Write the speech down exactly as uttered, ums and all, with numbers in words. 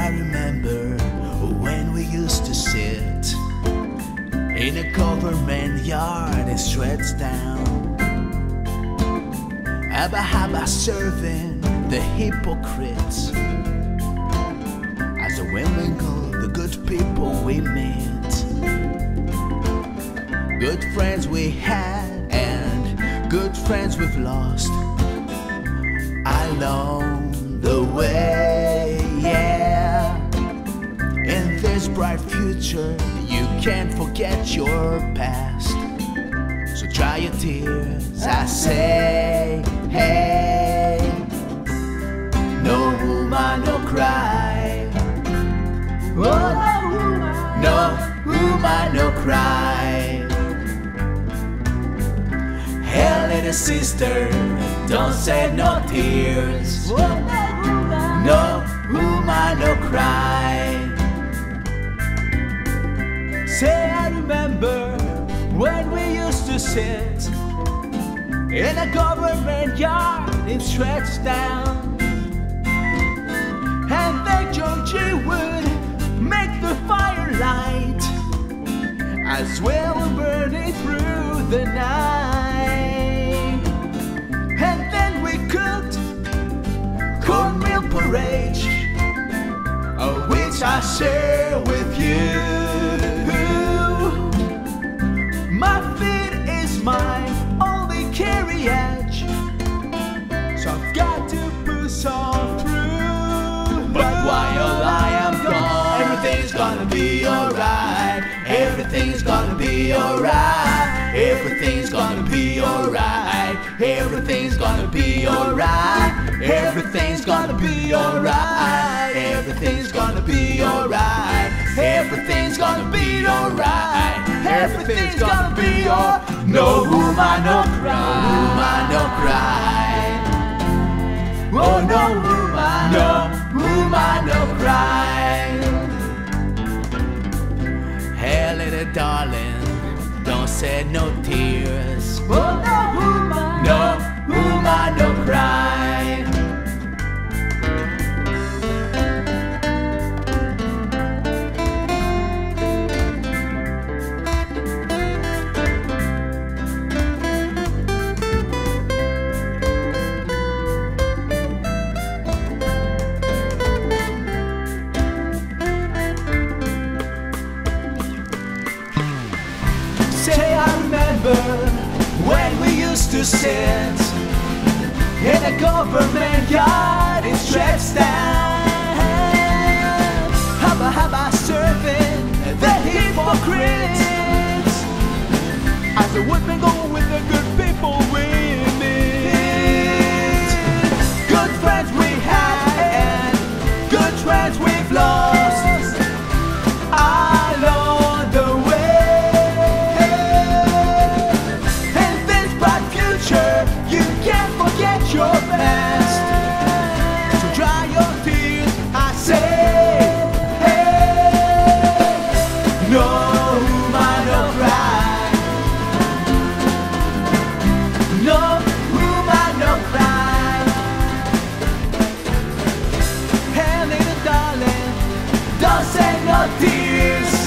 I remember when we used to sit in a government yard in Trenchtown, Abba Habba serving the hypocrites as the women call the good people we met, good friends we had and good friends we've lost along the way, yeah. In this bright future, you can't forget your past, so dry your tears, I say, hey. No woman, no cry. Oh, no woman, no cry. Hey, little sister, don't say no tears. No woman, no cry. Say I remember when we used to sit in a government yard in Trenchtown, and then Georgie would make the firelight as well burning through the night. And then we cooked cornmeal porridge, of which I share with you. My feet is my only carriage, so I've got to push on through. But while I am gone, everything's gonna be alright. Everything's gonna be alright. Everything's gonna be alright. Everything's gonna be alright. Everything's gonna be alright. Everything's gonna be alright. Everything's gonna be alright. Everything's gonna be alright. No woman, no cry. Woman, no cry. Oh, no woman, no woman, no cry. Hey, little darling, don't shed no tears. Oh, no woman, no woman, no cry. Say I remember when we used to sit in a government yard in Trenchtown, Habba Habba serving the hypocrites as the woodmen go with the good people we meet. Good friends we had and good friends we've lost along the way. You can't forget your past, so dry your tears, I say, hey. No woman, no cry. No woman, no cry. Hey, little darling, don't say no tears.